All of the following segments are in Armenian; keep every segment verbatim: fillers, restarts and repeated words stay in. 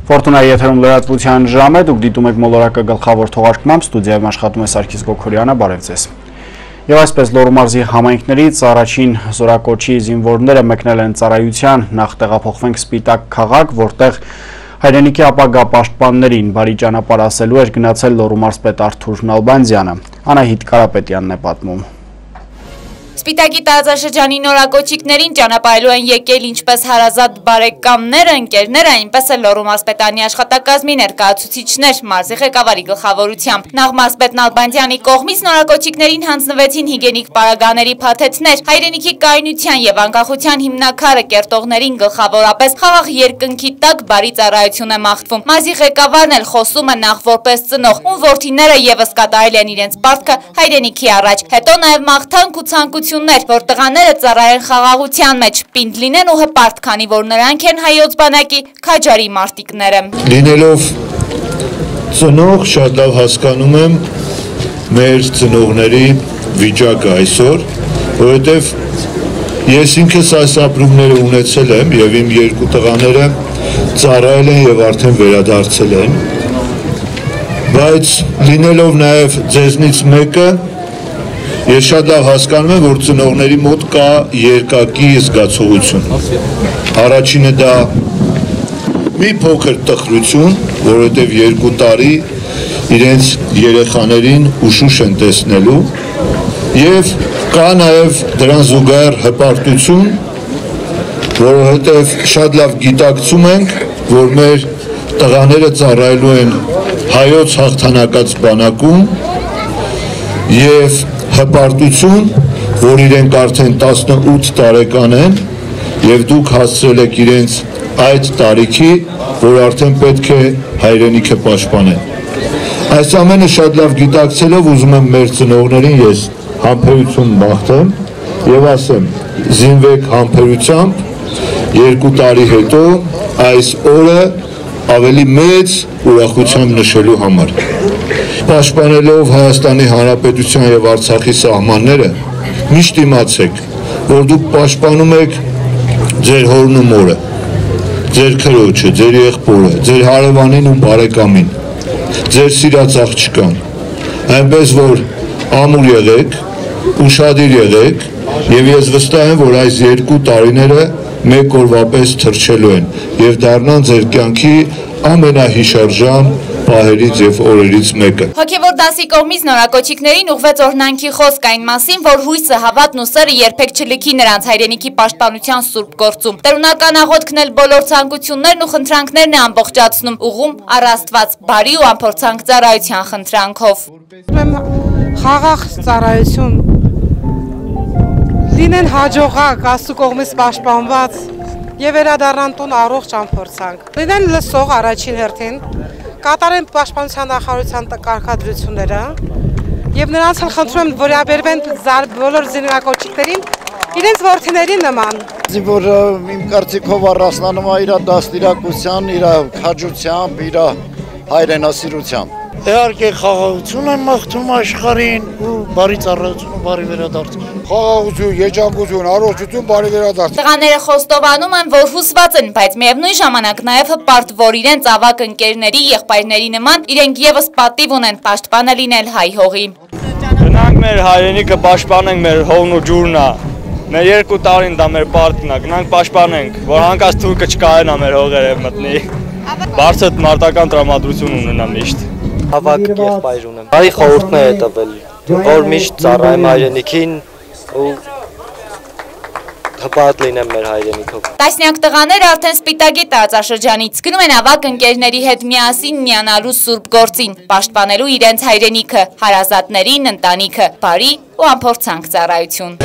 Ֆորտունայի եթերում լրատվության ժամ է, դուք դիտում եք մոլորակը գլխավոր թողարկմամբ, ստուդիայում աշխատում է Սարգիս Գոքորյանը, բարև ձեզ։ Եվ այսպես Լոռու մարզի համայնքներից առաջին զորակոչի զինվորները մեկնել են ծառայության, նախ տեղափոխվենք Սպիտակ քաղաք, որտեղ հայրենիքի ապագա պաշտպաններին բարի ճանապարհ ասելու էր գնացել Լոռու մարզպետ Արթուր Նալբանդյանը։ Անահիտ Կարապետյանն է պատմում։ Սպիտակի տարածաշրջանի նորակոչիկներին ճանապարհելու են եկել ինչպես հարազատ բարեկամները, ընկերները, այնպես էլ Լոռու մարզպետանի աշխատակազմի ներկայացուցիչներ մարզի ղեկավարի գլխավորությամբ։ Նախ մարզպետ Նալբանդյանի կողմից նորակոչիկներին հանձնվեցին հիգենիկ պարագաների փաթեթներ, հայրենիքի կայունության եւ անկախության հիմնաքարը կերտողներին գլխավորապես խաղաղ երկնքի տակ բարի ծառայություն է մաղթվում։ Մարզի ղեկավարն էլ խոսում է նախ որպես ծնող, ում որդիները եւս կատարել են իրենց պարտքը հայրենիքի առաջ, հետո նաեւ մաղթանք ու ցանկություն որ տղաները ծառայեն խաղաղության մեջ, պինդ լինեն ու հպարտ, քանի որ նրանք են հայոց բանակի քաջարի մարտիկները։ Լինելով ծնող, շատ լավ հասկանում եմ մեր ծնողների վիճակը այսօր, որովհետև ես ինքս այս ապրումները ունեցել եմ եւ իմ երկու տղաները ծառայել են եւ արդեն վերադարձել են, բայց լինելով նաեւ ձեզնից մեկը ես շատ լավ հասկանում եմ, որ ծնողների մոտ կա երկակի զգացողություն։ Առաջինը դա մի փոքր տխրություն, որովհետև երկու տարի իրենց երեխաներին ուշուշ են տեսնելու, եւ կա նաև դրան զուգահեռ հպարտություն, որովհետև շատ լավ գիտակցում ենք, որ մեր տղաները ծառայելու են հայոց հաղթանակած բանակում եւ հպարտություն, որ իրենք արդեն տասնութ տարեկան են եւ դուք հասցրել եք իրենց այդ տարիքի, որ արդեն պետք է հայրենիքը պաշտպանեն։ Այս ամենը շատ լավ գիտակցելով ուզում եմ մեր ծնողներին ես համբերություն մաղթեմ եւ ասեմ, զինվեք համբերությամբ, երկու տարի հետո այս օրը ավելի մեծ ուրախությամբ նշելու համար։ Պաշտպանելով Հայաստանի Հանրապետության եւ Արցախի սահմանները, միշտ իմացեք, որ դուք պաշտպանում եք ձեր հորն ու մորը, ձեր քրոջը, ձեր եղբորը, ձեր հարևանին ու բարեկամին, ձեր սիրած աղջկան, այնպես որ ամուր եղեք, ուշադիր եղեք եւ ես վստահ եմ, որ այս երկու տարիները մեկ օրվա պես թրջելու են եւ դառնան ձեր կյանքի ամենահիշարժան պահերից եւ օրերից մեկը։ Հոգևոր դասի կողմից նորակոչիկներին ուղղվեց օրհնանքի խոսք այն մասին, որ հույսը, հավատն ու սերը երբեք չլքի նրանց հայրենիքի պաշտպանության սուրբ գործում։ Տերունական աղոթքն էլ բոլոր ցանկություններն ու խնդրանքներն է ամբողջացնում, ուղղում առ Աստված բարի ու անփորձանք ծառայության խնդրանքով։ Խաղաղ ծառայություն լինեն հաջողակ, Աստծո կողմից պաշտպանված եւ վերադառնան տուն առողջ անփորձանք։ Լինեն լսող առաջին հերթին, կատարեն պաշտպանության նախարարության կարգադրությունները եւ նրանց խնդրում եմ վերաբերվեն բոլոր զինվորակոչիկներին իրենց որդիների նման։ Զինվորը իմ կարծիքով առանձնանում է իր դաստիարակության, իր քաջությամբ, իր հայրենասիրությամբ։ Իհարկե խաղաղություն եմ մաղթում աշխարհին ու բարի ծառայություն ու բարի վերադարձ։ Խաղաղություն, երջանկություն, առողջություն, բարի վերադարձ։ Տղաները խոստովանում են, որ հուսված են, բայց միևնույն ժամանակ նաև հպարտ, որ իրենց ավագ ընկերների, եղբայրների նման իրենք եւս պատիվ ունեն պաշտպանը լինել հայ հողի։ Գնանք մեր հայրենիքը պաշտպանենք, մեր հողն ու ջուրն է։ Մեր երկու տարին դա մեր պարտքն է, գնանք պաշտպանենք, որ հանկարծ թուրքը չկարենա մեր հողերը մտնի։ Բարձր մարտական տրամադրություն ունենա միշտ։ Ավակ եղբայր ունեմ։ Բարի խորհուրդներ է տվել, որ միշտ ծառայեմ հայրենիքին ու հպարտ լինեմ մեր հայրենիքով։ Տասնյակ տղաներ արդեն Սպիտակի տարածաշրջանից գնում են ավակ ընկերների հետ միասին միանալու սուրբ գործին, պաշտպանելու իրենց հայրենիքը, հարազատներին, ընտանիքը, բարի ու անփորձանք ծառայություն։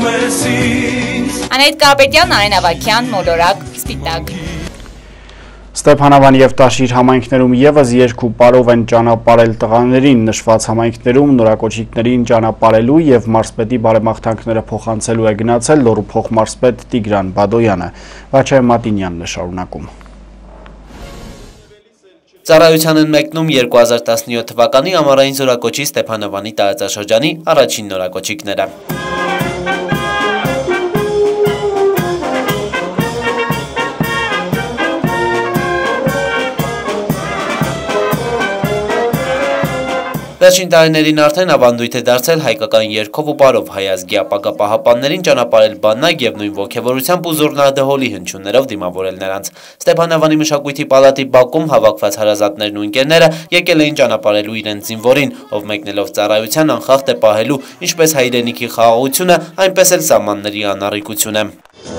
Անահիտ Կարապետյան, Արեն Ավագյան, Մոլորակ, Սպիտակ։ Ստեփանավան եւ Տաշիր համայնքներում եւս երկու պարով են ճանապարհել տղաներին, նշված համայնքներում նորակոչիկներին ճանապարհելու եւ մարզպետի բարեմաղթանքները փոխանցելու է գնացել Լոռու փոխմարզպետ Տիգրան Բադոյանը։ Վաչայ Մատինյանն է շարունակում։ Ծառայության են մեկնում երկու հազար տասնյոթ թվականի ամառային զորակոչի Ստեփանավանի տարածաշրջանի առաջին նորակոչիկները։ Վերջին տարիներին արդեն ավանդույթ է դարձել հայկական երգով ու պարով հայ ազգի ապագա պահապաններին ճանապարհել բանակ եւ նույն ոգևորությամբ ու զուռնա-դհոլի հնչյուններով դիմավորել նրանց։ Ստեփանավանի մշակույթի պալատի բակում հավաքված հարազատներն ու ընկերները եկել էին ճանապարհելու իրենց զինվորին, ով մեկնելով ծառայության անխախտ է պահելու ինչպես հայրենիքի խաղաղությունը, այնպես էլ սահմանների անառիկությունը։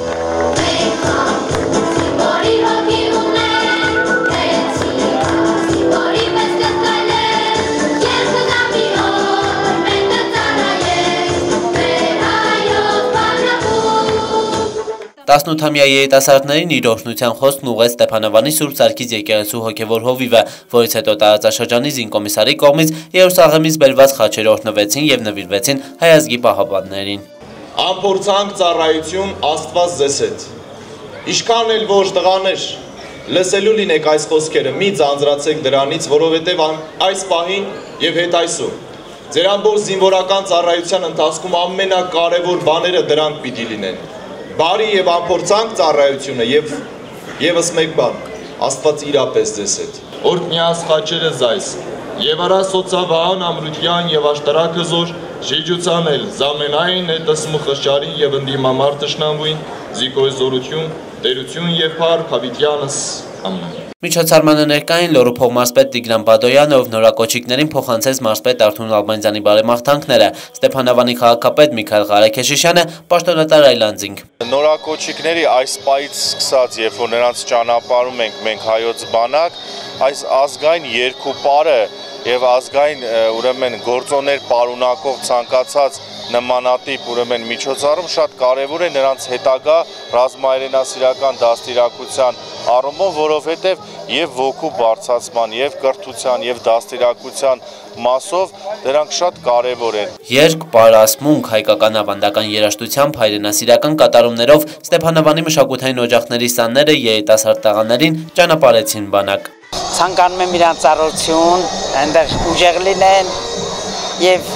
տասնութամյա երիտասարդներին իր օրհնության խոսքն ուղղեց Ստեփանավանի Սուրբ Սարգիս եկեղեցու հոգևոր հովիվը, որից հետո տարածաշրջանի զինկոմիսարի կողմից Երուսաղեմից բերված խաչեր օրհնվեցին եւ նվիրվեցին հայ ազգի պահապաններին։ Ամփորձանք ծառայություն Աստված ձեզ հետ։ Ինչքան էլ որ տղաներ լսելու լինեք այս խոսքերը, մի ձանձրացեք դրանից, որովհետեւ այս պահին եւ հետ այսօր ձեր ամբողջ զինվորական ծառայության ընթացքում ամենակարևոր բաները դրանք պիտի լինեն։ Բարի եւ ամփորձանք ծառայությունը եւ եւս մեկ բան, Աստված իրապես ձեզ հետ։ Օրհնյաս խաչերը զայս, եւ արա սոցավահան ամրության եւ աշտարակը զոր, շիջուցան էլ, զամենայն է տսմու խշարին եւ ընդդիմամար թշնամուին, զիկոյ զորություն, տերություն եւ փառք հավիտյանս, ամեն։ Միջոցառմանը ներկա էին Լոռու փոխմարզպետ Տիգրան Բադոյանը, ով նորակոչիկներին փոխանցեց մարզպետ Արթուր Ալբանյանի բարեմաղթանքները, Ստեփանավանի քաղաքապետ Միքայել Ղարաքեշիշյանը, պաշտոնատար Այլանդզինգ։ Նորակոչիկների այս պահից սկսած, երբ որ նրանց ճանապարհում ենք մենք հայոց բանակ, այս ազգային երկու պարը եւ ազգային ուրեմն գործոններ պարունակող ցանկացած նմանատիպ ուրեմն միջոցառում շատ կարևոր է նրանց հետագա ռազմահայրենասիրական դաստիարակության առումով, որովհետև եւ ոգու բարձրացման, եւ կրթության, եւ դաստիարակության մասով դրանք շատ կարևոր են։ Երգ, պարասմունք, հայկական ավանդական երաժշտությամբ, հայրենասիրական կատարումներով Ստեփանավանի մշակութային օջախների սանները երիտասարդ տղաներին ճանապարհեցին բանակ։ Ցանկանում եմ իրանց ծառայություն, այնտեղ ուժեղ լինեն եւ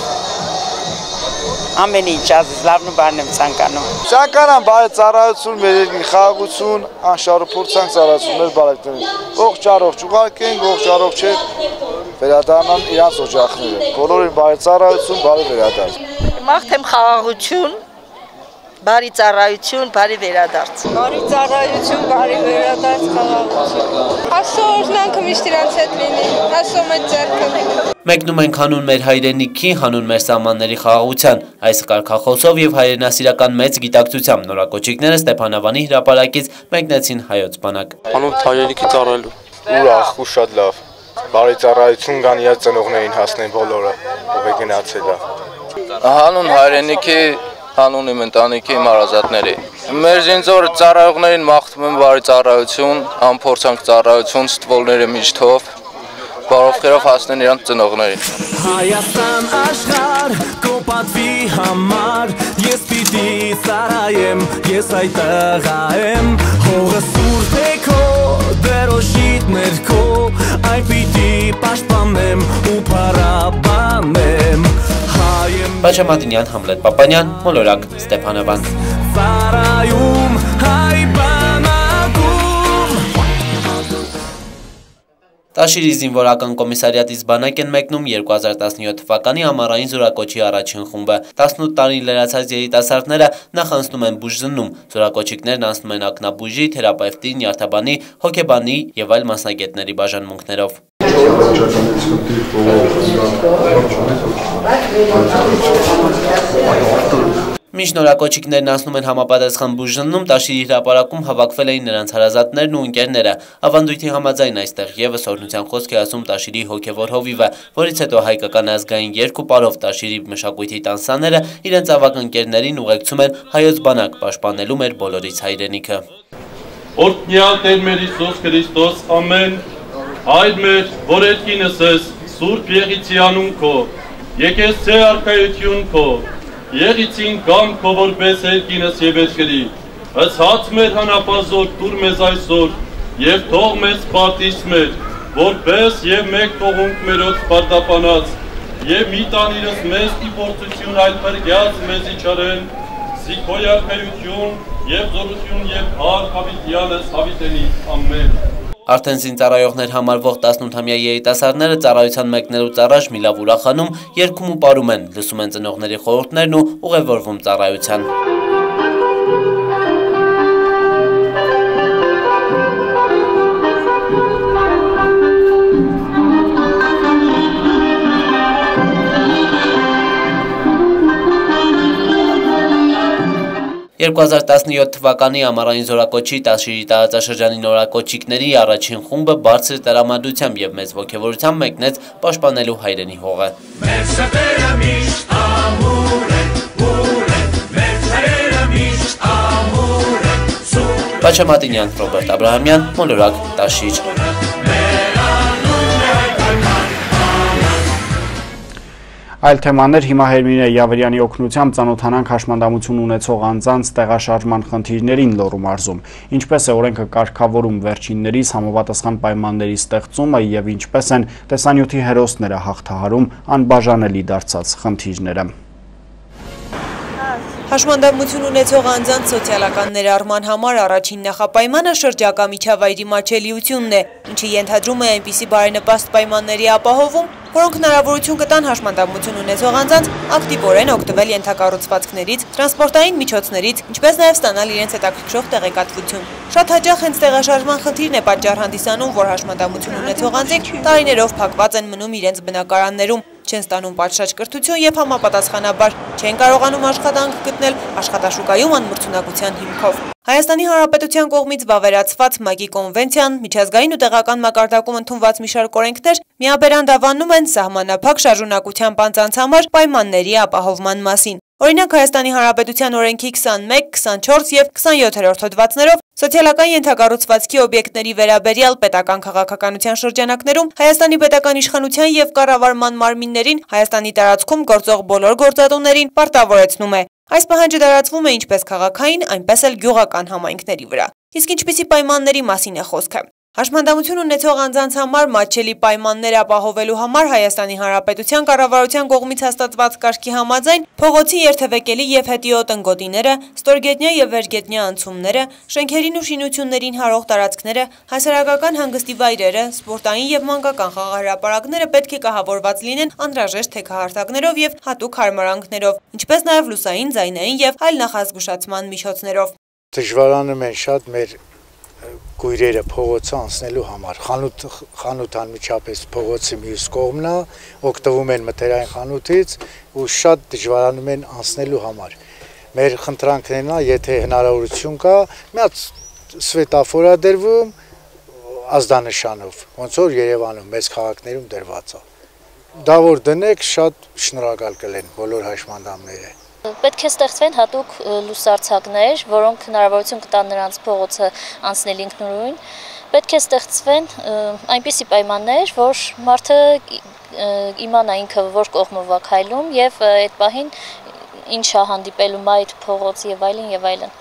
ամեն ինչ լավն ու բարն եմ ցանկանում։ Ցանկանամ բարի ծառայություն, մեր երկրի խաղաղություն, անշարժ փորձանք ծառայություններ բարեկտորին։ Ողջ առողջ ուղարկենք, ողջ առողջ է վերադառնան իրանց օջախները։ Բոլորին բարի ծառայություն, բարի վերադարձ։ Մաղթեմ խաղաղություն, բարի ծառայություն, բարի վերադարձ։ Բարի ծառայություն, բարի վերադարձ, խաղաղություն։ Աստծո օրհնանքը միշտ իրանց հետ լինի, Աստծո մեծ ձեռքը։ Մեկնում ենք հանուն մեր հայրենիքի, հանուն մեր սահմանների խաղաղության, այս կարգախոսով եւ հայրենասիրական մեծ գիտակցությամբ նորակոչիկները Ստեփանավանի հրապարակից մեկնեցին հայոց բանակ։ Հանուն հայրենիքի ծառայելու։ Ուրախ ու շատ լավ։ Բարի ծառայություն կան իր ծնողներին հասնեն բոլորը, ով է գնացել է։ Հանուն հայրենիքի, հանուն իմ ընտանիքի իմ հարազատների։ Մեր զինծոր ծառայողներին մաղթում եմ բարի ծառայություն, անփորձանք ծառայություն, ստվոլները միջթով, բարով խերով հասնեն իրանց ծնողներին։ Հայաստան աշխարհ կոպատվի համար, ես պիտի ծառայեմ, ես այդ տղա եմ, հողը սուրբ է քո, դերոշիտ ներքո, այն պիտի պաշտպանեմ ու փառաբանեմ։ Վաչայ Մատինյան, Համլետ Պապանյան, Մոլորակ, Ստեփանավան։ Ծառայում հայ բանակում։ Տաշիրի զինվորական կոմիսարիատից բանակ են մեկնում երկու հազար տասնյոթ թվականի ամառային զորակոչի առաջին խումբը։ տասնութ տարի լրացած երիտասարդները նախ անցնում են բուժզննում, զորակոչիկներն անցնում են ակնաբուժի, թերապևտի, նյարդաբանի, հոգեբանի եւ այլ մասնագետների բաժանմունքներով։ Մինչ նորակոչիկներն անցնում են համապատասխան բուժզննում, Տաշիրի հրապարակում հավաքվել էին նրանց հարազատներն ու ընկերները։ Ավանդույթի համաձայն այստեղ եւս օրհնության խոսք է ասում Տաշիրի հոգևոր հովիվը, որից հետո հայկական ազգային երգ ու պարով Տաշիրի մշակույթի տանսաները իրենց ավագ ընկերներին ուղեկցում են հայոց բանակ, պաշտպանելու մեր բոլորից հայրենիքը։ Օրհնյալ Տեր մեր Հիսուս Քրիստոս, ամեն, Հայր մեր, որ երկինս ես, Սուրբ Եղիցի անուն քո, եկես ցե արքայություն քո, Եղիցին կամ քո որպես երկինս եւ երկրի, հսած մեր հանապազոր տուր մեզ այսօր, եւ թող մեզ պարտիս մեր, որպես եւ մեկ թողունք մերոց պարտապանած, եւ մի տանիրս մեզ իփորձություն այլ բրգյաց մեզ իջարեն, Սիքոյ արքայություն եւ զորություն եւ հար հավիտյանս հավիտենից, ամեն։ Արդեն զինծառայողներ համարվող տասնութամյա երիտասարդները ծառայության մեկնելուց առաջ մի լավ ուրախանում, երգում ու պարում են, լսում են ծնողների խորհուրդներն ու ուղևորվում ծառայության։ երկու հազար տասնյոթ թվականի ամառային զորակոչի Տաշիրի տարածաշրջանի նորակոչիկների առաջին խումբը բարձր տրամադրությամբ եւ մեծ ոգևորությամբ մեկնեց պաշտպանելու հայրենի հողը։ Մեր սրտերը միշտ ամուր են, ուր են, մեր հայրենը միշտ ամուր են, սուր են։ Բաչա Մատինյան, Ռոբերտ Աբրահամյան, Մոլորակ, Տաշիր։ Այլ թեմաներ հիմա Հերմինե Յավերյանի օգնությամբ ծանոթանանք հաշմանդամություն ունեցող անձանց տեղաշարժման խնդիրներին Լոռու մարզում, ինչպես է օրենքը կարգավորում վերջիններիս համապատասխան պայմանների ստեղծումը եւ ինչպես են տեսանյութի հերոսները հաղթահարում անբաժանելի դարձած խնդիրները։ Հաշմանդամություն ունեցող անձանց սոցիալական ներառման համար առաջին նախապայմանը շրջակա միջավայրի մատչելիությունն է, ինչը ենթադրում է այնպիսի բարենպաստ պայմանների ապահովում, որոնք հնարավորություն կտան հաշմանդամություն ունեցող անձանց ակտիվորեն օգտվել ենթակառուցվածքներից, տրանսպորտային միջոցներից, ինչպես նաև ստանալ իրենց հետաքրքրող տեղեկատվություն։ Շատ հաճախ հենց տեղաշարժման խնդիրն է պատճառ հանդիսանում, որ հաշմանդամություն ունեցող անձինք տարիներով փակված են մնում իրենց բնակարաններում, չեն ստանում պատշաճ կրթություն եւ համապատասխանաբար չեն կարողանում աշխատանք գտնել աշխատաշուկայում անմրցունակության հիմքով։ Հայաստանի Հանրապետության կողմից վավերացված ՄԱԿ-ի կոնվենցիան, միջազգային ու տեղական մակարդակում ընդունված մի շարք օրենքներ միաբերան դավանում են սահմանափակ շարժունակությամբ անձանց համար պայմանների ապահովման մասին։ Օրինակ Հայաստանի Հանրապետության օրենքի քսանմեկ, քսանչորս եւ քսանյոթերորդ հոդվածներով սոցիալական ենթակառուցվածքի օբյեկտների վերաբերյալ պետական քաղաքականության շրջանակներում Հայաստանի պետական իշխանության եւ կառավարման մարմիններին Հայաստանի տարածքում գործող բոլոր գործատուներին պարտավորեցնում է։ Այս պահանջը տարածվում է ինչպես քաղաքային, այնպես էլ գյուղական համայնքների վրա։ Իսկ ինչպիսի պայմանների մասին է խոսքը։ Հաշմանդամություն ունեցող անձանց համար մատչելի պայմաններ ապահովելու համար Հայաստանի Հանրապետության կառավարության կողմից հաստատված կարգի համաձայն փողոցի երթևեկելի եւ հետիոտ ընգոտիները, ստորգետնյա եւ վերգետնյա անցումները, շենքերին ու շինություններին հարող տարածքները, հասարակական հանգստի վայրերը, սպորտային եւ մանկական խաղահրապարակները պետք է կահավորված լինեն անհրաժեշտ թեքահարթակներով եւ հատուկ հարմարանքներով, ինչպես նաեւ լուսային, ձայնային եւ այլ նախազգուշացման միջոցներով։ Դժվարանում են շատ մեր գույրերը փողոցը անցնելու համար, խանութ խանութ անմիջապես փողոցի մյուս կողմն է, օգտվում են մթերային խանութից ու շատ դժվարանում են անցնելու համար։ Մեր խնդրանքներն է, եթե հնարավորություն կա, մի հատ սվետաֆոր է դրվում ազդանշանով, ոնց որ Երևանում մեծ քաղաքներում դրված է։ Դա որ դնեք, շատ շնորհակալ կլեն բոլոր հաշմանդամները։ Պետք է ստեղծվեն հատուկ լուսարձակներ, որոնք հնարավորություն կտան նրանց փողոցը անցնել ինքնուրույն։ Պետք է ստեղծվեն այնպիսի պայմաններ, որ մարդը իմանա ինքը որ կողմով է քայլում եւ այդ պահին ինչ է հանդիպելու այդ փողոց եւ այլն եւ այլն։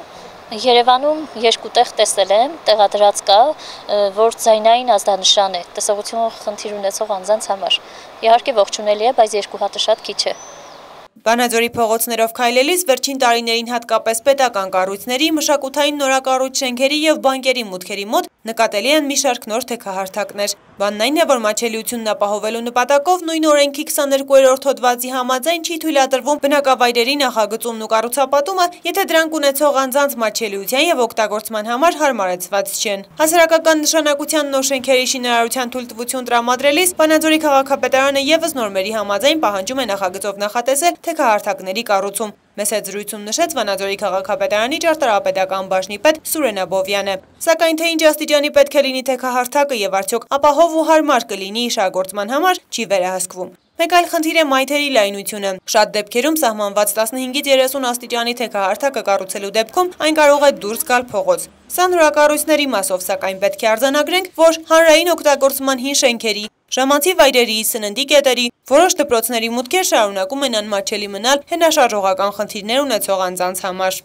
Երևանում երկու տեղ տեսել եմ, տեղադրած կա, որ ձայնային ազդանշան է, տեսողություն խնդիր ունեցող անձանց համար։ Իհարկե ողջունելի է, բայց երկու հատը շատ քիչ է։ Վանաձորի փողոցներով քայլելիս վերջին տարիներին հատկապես պետական կառույցների, մշակութային նորակառույց շենքերի եւ բանկերի մուտքերի մոտ նկատելի են մի շարք նոր թեքահարթակներ։ Բանն այն է, որ մատչելիությունն ապահովելու նպատակով նույն օրենքի քսաներկուերորդ հոդվածի համաձայն չի թույլատրվում բնակավայրերի նախագծումն ու կառուցապատումը, եթե դրանք ունեցող անձանց մատչելիության եւ օգտագործման համար հարմարեցված չեն։ Հասարակական նշանակության նոր շենքերի շինարարության թույլտվություն տրամադրելիս Վանաձորի քաղաքապետարանը եւս նորմերի համաձայն պահանջում է նախագծով նախատեսել թեքահարթակների կառուցում։ Մեծ հետ զրույցում նշեց Վանաձորի քաղաքապետարանի ճարտարապետական բաժնի պետ Սուրեն Աբովյանը։ Սակայն թե ինչ աստիճանի պետք է լինի թեքահարթակը եւ արդյոք ապահով ու հարմար կլինի իշագործման համար չի վերահսկվում։ Մեկ այլ խնդիր է մայթերի լայնությունը։ Շատ դեպքերում սահմանված տասնհինգից երեսուն աստիճանի թեքահարթակը կառուցելու դեպքում այն կարող է դուրս գալ փողոց։ Սա նորակառույցների մասով, սակայն պետք է արձանագրենք, որ հանրային օգտագործման հին շենքերի, ժամանցի վայրերի, սննդի կետերի, որոշ դպրոցների մուտքեր շարունակում են անմատչելի մնալ հենաշարժողական խնդիրներ ունեցող անձանց համար։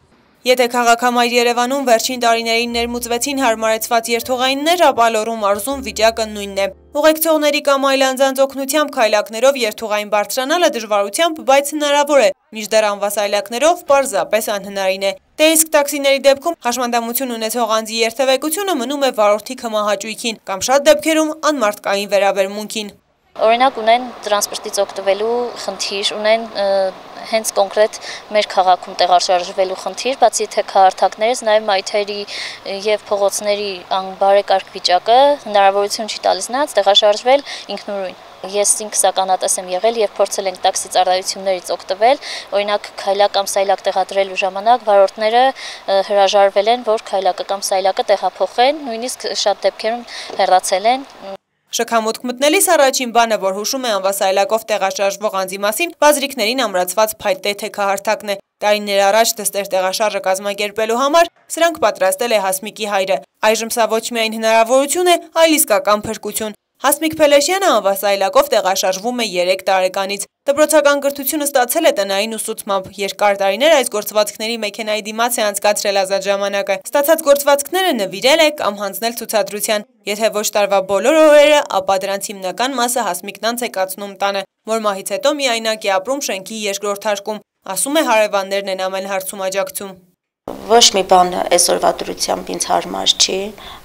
Եթե քաղաքամայր Երևանում վերջին տարիներին ներմուծվեցին հարմարեցված երթուղայիններ, ապա Լոռու մարզում վիճակը նույնն է։ Ուղեկցողների կամ այլ անձանց օգնությամբ քայլակներով երթուղային բարձրանալը դժվարությամբ, բայց հնարավոր է, մինչդեռ անվասայլակներով պարզապես անհնարին է։ Դե իսկ տաքսիների դեպքում հաշմանդամություն ունեցող անձի երթևեկությունը մնում է վարորդի քմահաճույքին կամ շատ դեպքերում անմարդկային վերաբերմունքին։ Օրինակ ունեն տրանսպորտից օգտվելու խնդիր, ունեն հենց կոնկրետ մեր քաղաքում տեղաշարժվելու խնդիր, բացի թեքահարթակներից, նաև մայթերի եւ փողոցների անբարեկարգ վիճակը հնարավորություն չի տալիս նրանց տեղաշարժվել ինքնուրույն։ Ես ինքս ականատես եմ եղել եւ փորձել ենք տաքսի ծառայություններից օգտվել, օրինակ քայլակ կամ սայլակ տեղադրելու ժամանակ վարորդները հրաժարվել են, որ քայլակը կամ սայլակը տեղափոխեն, նույնիսկ շատ դեպքերում հեռացել են։ Շքամուտք մտնելիս առաջին բանը, որ հուշում է անվասայլակով տեղաշարժվող անձի մասին, բազրիկներին ամրացված փայտե թեքահարթակն է։ Տարիներ առաջ դստեր տեղաշարժը կազմակերպելու համար սրանք պատրաստել է Հասմիկի հայրը։ Այժմ սա ոչ միայն հնարավորություն է, այլ իսկական փրկություն։ Հասմիկ Փելեշյանը անվասայլակով տեղաշարժվում է երեք տարեկանից։ Դպրոցական կրթությունը ստացել է տնային ուսուցմամբ, երկար տարիներ այս գործվածքների մեքենայի դիմաց է անցկացրել ազատ ժամանակը։ Ստացած գործվածքները նվիրել է կամ հանձնել ցուցադրության։ Եթե ոչ տարվա բոլոր օրերը, ապա դրանց հիմնական մասը Հասմիկն անց է կացնում տանը։ Մորմահից հետո միայնակ է ապրում շենքի երկրորդ հարկում, ասում է հարևաններն են ամեն հարցում աջակցում։ Ոչ մի բան այսօրվա դրությամբ ինձ հարմար չի,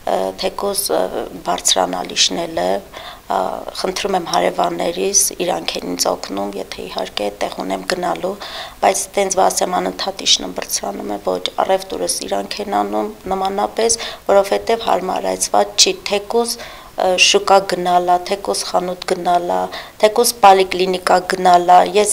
թեկուզ բարձրանալ իջնելը, խնդրում եմ հարևաններիս, իրանք են ինձ օգնում, եթե իհարկե տեղ ունեմ գնալու, բայց տենց ասեմ անընդհատ իջնում բարձրանում է, ոչ, առևտուրս իրանք են անում նմանապես, որովհետև հարմարացված չի, թեկուզ շուկա գնալա, թեկուզ խանութ գնալա, թեկուզ պոլիկլինիկա գնալա, ես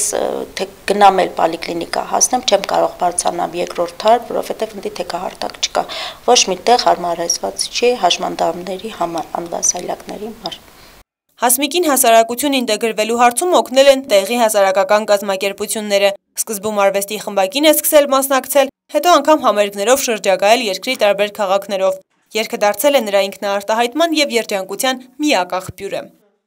գնամ էլ պոլիկլինիկա հասնեմ, չեմ կարող բարձրանալ երկրորդ հար, որովհետև ընդի թեքահարթակ չկա, ոչ մի տեղ հարմարացված չի հաշմանդամների համար, անվասայլակների համար։ Հասմիկին հասարակություն ինտեգրվելու հարցում օգնել են տեղի հասարակական կազմակերպությունները։ Սկզբում արվեստի խմբակին է սկսել մասնակցել, հետո անգամ համերգներով շրջագայել երկրի տարբեր քաղաքներով։ Երգը դարձել է նրա ինքնաարտահայտման եւ երջանկության միակ աղբյուրը։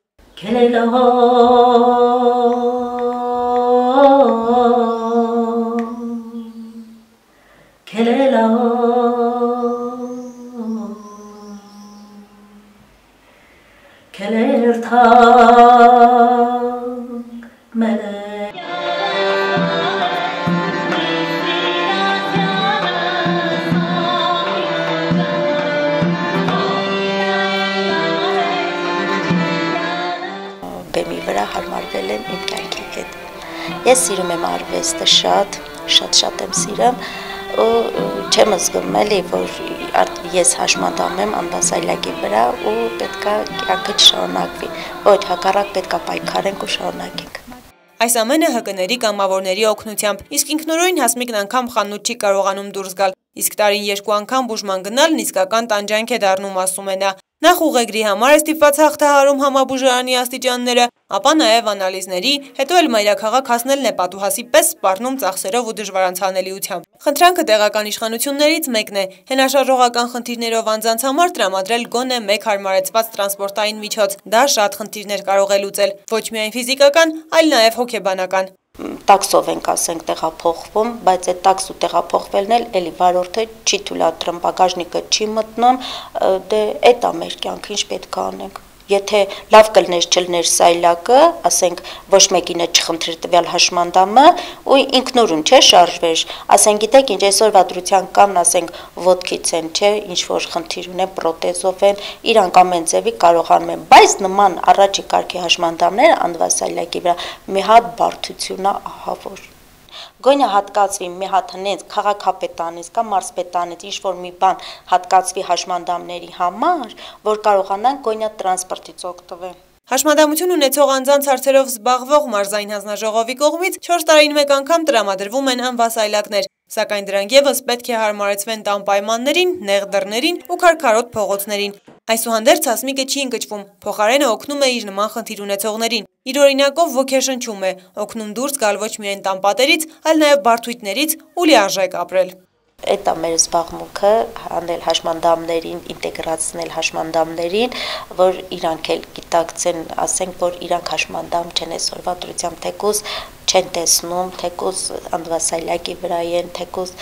Բեմի վրա հարմարվել եմ իմ կյանքի հետ։ Ես սիրում եմ արվեստը շատ, շատ-շատ եմ սիրում ու չեմ զգում էլի, որ ես հաշմանդամ եմ անվասայլակի վրա ու պետքա կյանքը չշարունակվի։ Ոչ, հակառակ պետքա պայքարենք ու շարունակենք։ Այս ամենը Հ Կ-ների կամավորների օգնությամբ, իսկ ինքնուրույն Հասմիկն անգամ խանութ չի կարողանում դուրս գալ, իսկ տարին երկու անգամ բուժման գնալն իսկական տանջանք է դառնում, ասում է նա։ Նախ ուղեգրի համար է ստիպված հաղթահարում համաբուժարանի աստիճանները, ապա նաև անալիզների, հետո էլ մայրաքաղաք հասնելն է պատուհասի պես սպառնում ծախսերով ու դժվարանցանելիությամբ։ Խնդրանքը տեղական իշխանություններից մեկն է՝ հենաշարժողական խնդիրներով անձանց համար տրամադրել գոնե մեկ հարմարեցված տրանսպորտային միջոց։ Դա շատ խնդիրներ կարող է լուծել, ոչ միայն ֆիզիկական, այլ նաև հոգեբանական։ Տաքսով ենք ասենք տեղափոխվում, բայց այդ տաքսու տեղափոխվելն էլ էլի վարորդը չի թույլատրում, բագաժնիկը չի մտնում, դե այդ է մեր կյանքը, ինչ պետք է անենք։ Եթե լավ կլներ չլներ սայլակը, ասենք ոչ մեկին է չխնդրի տվյալ հաշմանդամը ու ինքնուրույն չէ շարժվեր, ասենք գիտեք ինչ այսօրվա դրության կանն ասենք ոտքից են, չէ, ինչ որ խնդիր ունեն, պրոթեզով են, իրանք ամեն ձևի կարողանում են, բայց նման առաջի կարգի հաշմանդամները անվասայլակի վրա մի հատ բարդություն է ահավոր։ Գոնյա հատկացվի մի հատ հնենց քաղաքապետանից կամ մարզպետանից ինչ-որ մի բան հատկացվի հաշմանդամների համար, որ կարողանան գոնյա տրանսպորտից օգտվել։ Հաշմանդամություն ունեցող անձանց հարցերով զբաղվող մարզային հանձնաժողովի կողմից չորս տարին մեկ անգամ տրամադրվում են անվասայլակներ։ Սակայն դրանք ևս պետք է հարմարեցվեն տան պայմաններին, նեղ դռներին ու քարքարոտ փողոցներին։ Այսուհանդերձ Հասմիկը չի ընկճվում, փոխարենը օգնում է իր նման խնդիր ունեցողներին։ Իր օրինակով ոգեշնչում է, օգնում դուրս գալ ոչ միայն տան պատերից, այլ նաև բարդույթներից ու լիարժեք ապրել։ Էտա մեր զբաղմունքը անել հաշմանդամներին, ինտեգրացնել հաշմանդամներին, որ իրանք էլ գիտակցեն, ասենք, որ իրանք հաշմանդամ չեն այսօրվա դրությամբ, թեկուզ չեն տեսնում, թեկուզ անդվասայլակի վրա են, թեկուզ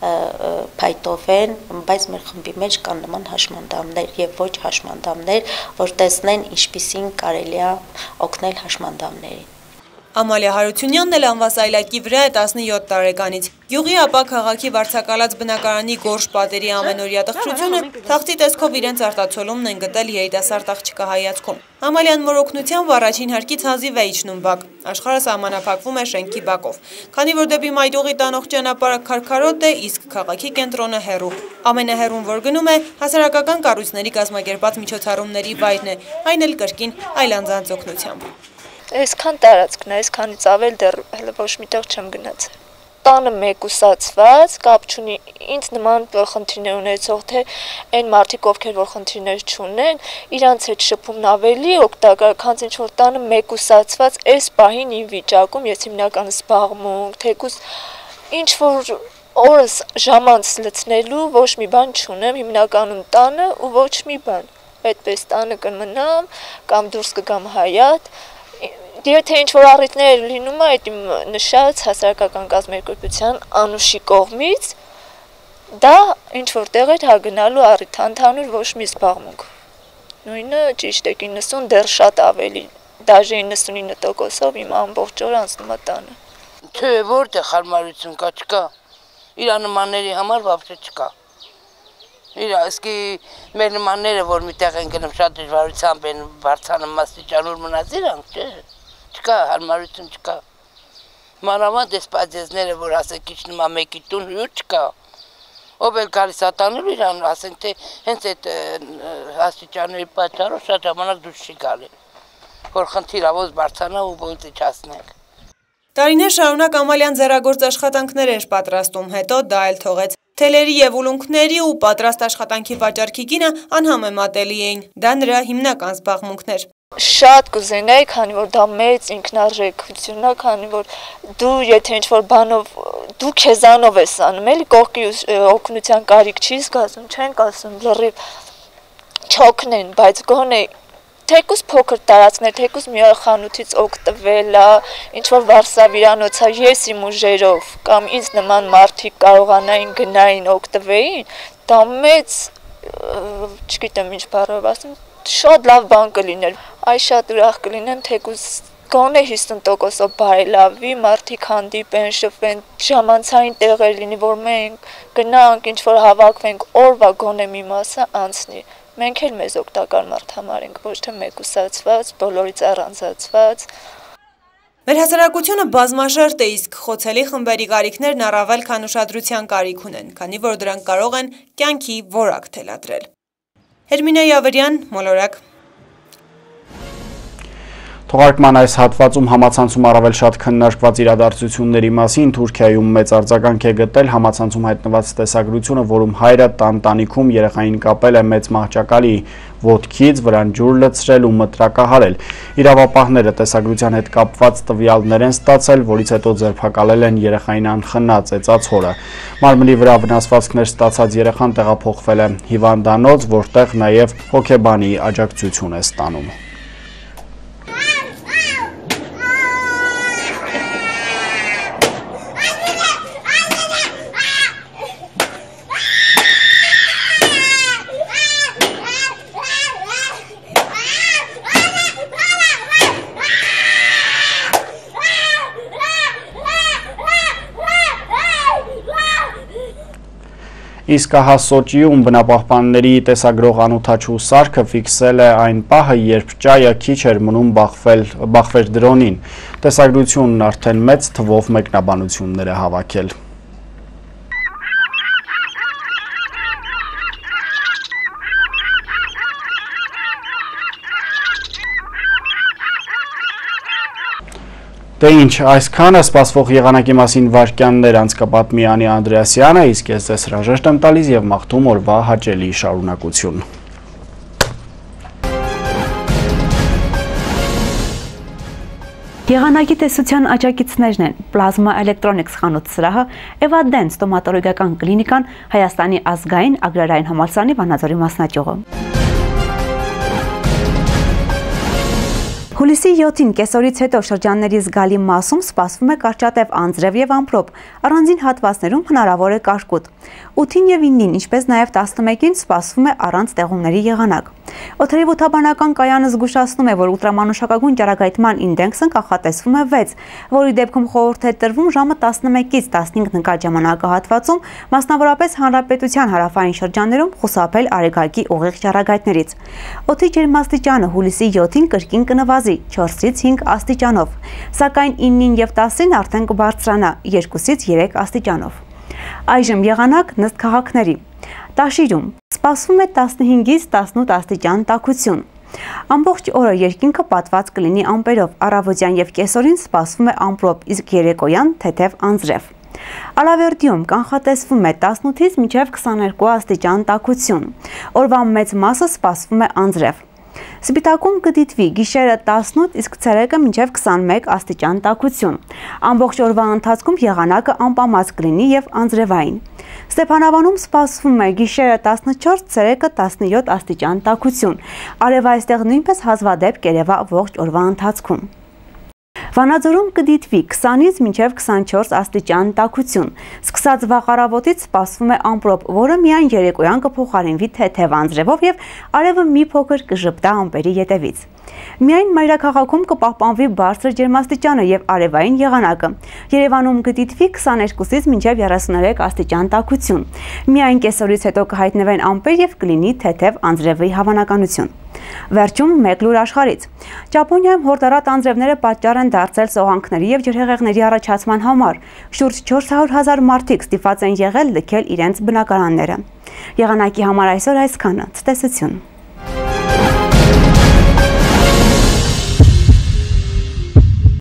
փայտով են, բայց մեր խմբի մեջ կան նման հաշմանդամներ եւ ոչ հաշմանդամներ, որ տեսնեն ինչպիսին կարելի է օգնել հաշմանդամներին։ Ամալիա Հարությունյանն էլ անվասայլակի վրա է տասնյոթ տարեկանից։ Գյուղի ապա քաղաքի վարձակալած բնակարանի գորշ պատերի ամենօրյա տխրությունը թախծի տեսքով իրենց արտացոլումն են գտել երիտասարդ աղջկա հայացքում։ Ամալիան մոր օգնությամբ առաջին հարկից հազիվ է իջնում բակ։ Աշխարհը սահմանափակվում է շենքի բակով։ Քանի որ դեպի Մայդուղի տանող ճանապարհը քարքարոտ է, իսկ քաղաքի կենտրոնը հեռու։ Ամենահեռուն որ գնում է հասարակական կառույցների կազմակերպած միջոցառումների վայրն է, այն էլ կրկին այլ անձանց օգնությամբ։ Այսքան տարածքն է, այսքանից ավել դեռ հələ ոչ միտեղ չեմ գնացել։ Տանը մեկուսացված, կապ չունի ինձ նման խնդիրներ ունեցող, թե այն մարդիկ, ովքեր որ խնդիրներ չունեն, իրանց հետ շփումն ավելի օգտակար, քան ինչ որ տանը մեկուսացված, այս պահին իմ վիճակում ես հիմնական զբաղմունք, թեկուզ ինչ որ օրս ժամանց լցնելու ոչ մի բան չունեմ, հիմնականում տանը ու ոչ մի բան։ Այդպես տանը կմնամ կամ դուրս կգամ Հայատ։ Եթե ինչ-որ առիթներ լինում է, այդ իմ նշած հասարակական կազմակերպության Անուշի կողմից, դա ինչ-որ տեղեր հա գնալու առիթ, ընդհանուր ոչ մի զբաղմունք։ Նույնը ճիշտ է, իննսուն դեռ շատ ավելի, դաժե իննսունինը տոկոսով իմ ամբողջ օր անցնում է տանը։ Չէ, որտեղ հարմարություն կա, չկա։ Իր նմանների համար բավարար չկա։ Իր ասկի մեր նմանները, որ միտեղ են գնում շատ դժվարությամբ են բարձրանում աստիճանուր մնաց իրանք, չէ։ Չկա, հարմարություն չկա։ Մանավանդ այս պատեզները, որ ասենք իջնում է մեկի տուն, հյուր չկա։ Ով էլ գալիս է տանելու իրան, ասենք թե հենց այդ աստիճանների պատճառով շատ ժամանակ դուրս չի գալի, որ խնդիրավոր բարձրանա ու ոնց իջացնենք։ Տարիներ շարունակ Ամալյան ձեռագործ աշխատանքներ էր պատրաստում, հետո դա էլ թողեց։ Թելերի եւ ուլունքների ու պատրաստ աշխատանքի վաճառքի գինը անհամեմատելի էին։ Դա նրա հիմնական զբաղմունքն էր։ Շատ կուզենայի, քանի որ դա մեծ ինքնարժեքություն է, քանի որ դու եթե ինչ-որ բանով դու քեզանով ես անում, էլի կողքի օգնության կարիք չի զգացում, չեն ասում լրիվ չօգնեն, բայց գոնե թեկուզ փոքր տարածքներ, թեկուզ մի օր խանութից օգտվել է, ինչ-որ վարսավիրանոց է, ես իմ ուժերով կամ ինձ նման մարդիկ կարողանային գնային օգտվեին, դա մեծ, չգիտեմ ինչ բառով ասեմ, շատ լավ բան կլիներ, այս շատ ուրախ կլինեմ, թեկուզ գոնե հիսուն տոկոսով բարելավի, մարդիկ հանդիպեն, շփվեն, ժամանցային տեղեր լինի, որ մենք գնանք, ինչ-որ հավաքվենք, օրվա գոնե մի մասը անցնի։ Մենք էլ մեզ օգտակար մարդ համարենք, ոչ թե մեկուսացված, բոլորից առանձացված։ Մեր հասարակությունը բազմաշերտ է, իսկ խոցելի խմբերի կարիքներն առավել քան ուշադրության կարիք ունեն, քանի որ դրանք կարող են կյանքի որակ թելադրել։ Հերմինե Յավրյան, Մոլորակ։ Թողարկման այս հատվածում համացանցում առավել շատ քննարկված իրադարձությունների մասին Թուրքիայում մեծ արձագանք է գտել համացանցում հայտնված տեսագրությունը, որում հայրը տան տանիքում երեխային կապել է մեծ մահճակալի ոտքից, վրան ջուր լցրել ու մտրակահարել։ Իրավապահները տեսագրության հետ կապված տվյալներ են ստացել, որից հետո ձերբակալել են երեխային անխնա ծեծած հորը։ Մարմնի վրա վնասվածքներ ստացած երեխան տեղափոխվել է հիվանդանոց, որտեղ նաև հոգեբանի աջակցություն է ստանում։ Իսկ ահա Սոչիում բնապահպանների տեսագրող Անութաչու Սարքը ֆիքսել է այն պահը, երբ ճայը քիչ էր մնում բախվեր դրոնին։ Տեսագրությունն արդեն մեծ թվով մեկնաբանություններ է հավաքել։ Դե ինչ, այսքանը սպասվող եղանակի մասին վարքյաններ անցկապատմի Անի Անդրեասյանը, իսկ ես ձեզ հրաժեշտ եմ տալիս եւ մաղթում օրվա հաճելի շարունակություն։ Եղանակի տեսության աջակիցներն են Պլազմա Էլեկտրոնիկս խանութ սրահը, Էվադեն ստոմատոլոգիական կլինիկան, Հայաստանի ազգային ագրարային համալսարանի Վանաձորի մասնաճյուղը։ Հուլիսի յոթին կեսօրից հետո շրջանների զգալի մասում սպասվում է կարճատև անձրև եւ ամպրոպ, առանձին հատվածներում հնարավոր է կարկուտ։ ութին եւ իննին, ինչպես նաեւ տասնմեկին սպասվում է առանց տեղումների եղանակ։ Օդերևութաբանական կայանը զգուշացնում է, որ ուլտրամանուշակագույն ճառագայթման ինդեքսը կանխատեսվում է վեց, որի դեպքում խորհուրդ է տրվում ժամը տասնմեկից տասնհինգ նկատ ժամանակահատվածում, մասնավորապես հանրապետության հարավային շրջաններում խուսափել արեգակի ուղիղ ճառագայթներից։ Օդի ջերմաստիճանը հուլիսի յոթին կրկին կնվազի չորսից հինգ աստիճանով, սակայն իննին եւ տասին արդեն կբարձրանա երկուսից երեք աստիճանով։ Այժմ եղանակ նստ քաղաքների։ Տաշիրում սպասվում է տասնհինգից տասնութ աստիճան տաքություն։ Ամբողջ օրը երկինքը պատված կլինի ամպերով, առավոտյան եւ կեսօրին սպասվում է ամպրոպ, իսկ երեկոյան թեթև անձրև։ Ալավերդիում կանխատեսվում է տասնութից մինչև քսաներկու աստիճան տաքություն։ Օրվա մեծ մասը սպասվում է անձրև։ Սպիտակում կդիտվի գիշերը տասնութ, իսկ ցերեկը մինչև քսանմեկ աստիճան տաքություն։ Ամբողջ օրվա ընթացքում եղանակը անպամած կլինի եւ անձրևային։ Ստեփանավանում սպասվում է գիշերը տասնչորս, ցերեկը տասնյոթ աստիճան տաքություն։ Արևը այստեղ նույնպես հազվադեպ կերևա ողջ օրվա ընթացքում։ Վանաձորում կդիտվի քսանից մինչև քսանչորս աստիճան տաքություն։ Սկսած վաղ առավոտից սպասվում է ամպրոպ, որը միայն երեկոյան կփոխարինվի թեթև անձրևով եւ արևը մի փոքր կժպտա ամպերի ետևից։ Միայն մայրաքաղաքում կպահպանվի բարձր ջերմաստիճանը եւ արևային եղանակը։ Երևանում կդիտվի քսաներկուսից մինչև երեսուներեք աստիճան տաքություն։ Միայն կեսօրից հետո կհայտնվեն ամպեր եւ կլինի թեթև անձրևի հավանականություն։ Վերջում մեկ լուր աշխարհից։ Ճապոնիայում հորդառատ անձրևները պատճառ են դարձել սողանքների եւ ջրհեղեղների առաջացման համար։ Շուրջ չորս հարյուր հազար մարդիկ ստիպված են եղել լքել իրենց բնակարանները։ Եղանակի համար այսօր այսքանը։ Ցտեսություն։